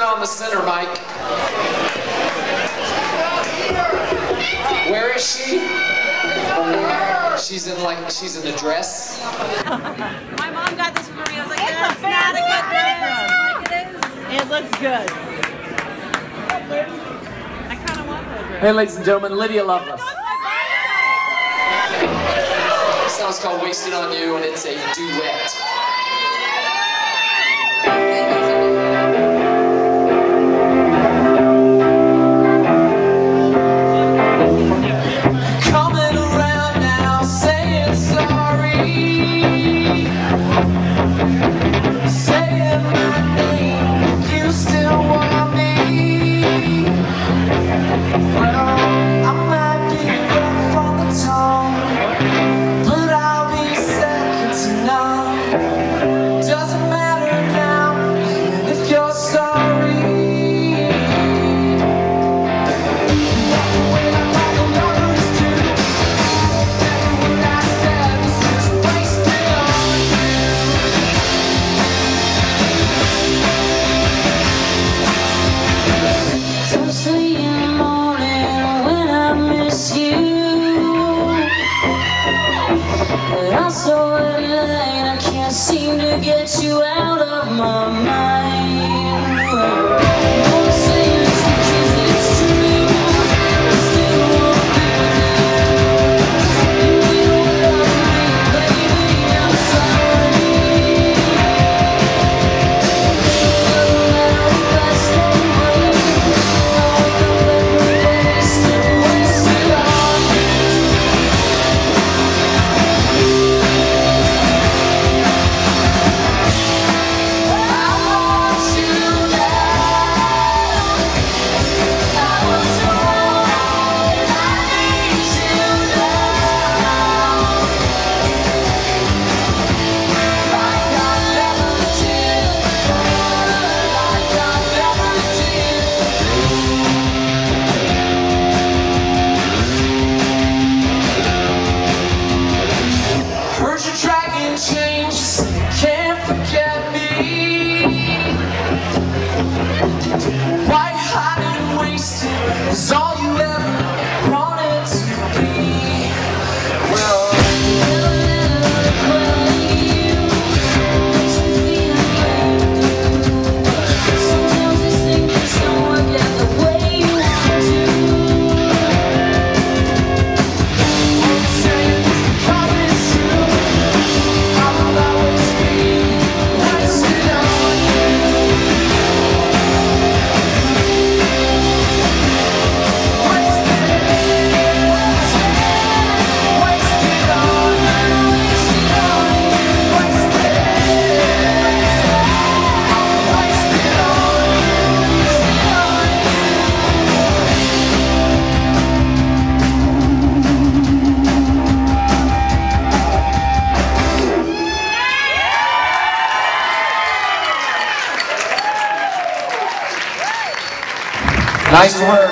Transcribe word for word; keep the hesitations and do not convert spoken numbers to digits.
on the center mic. Where is she? She's in like she's in a dress. My mom got this for me. I was like, that's not a good dress. Like it is. It looks good. I kind of want that dress. Hey, ladies and gentlemen, Lydia Loveless. This song's called "Wasted on You" and it's a duet. Seem to get you out of my mind. White hot and wasted is all you ever wanted to be. Well, sometimes these things don't work out the way you want to. I'm saying because it's true, I will always be wasted on you. Nice work.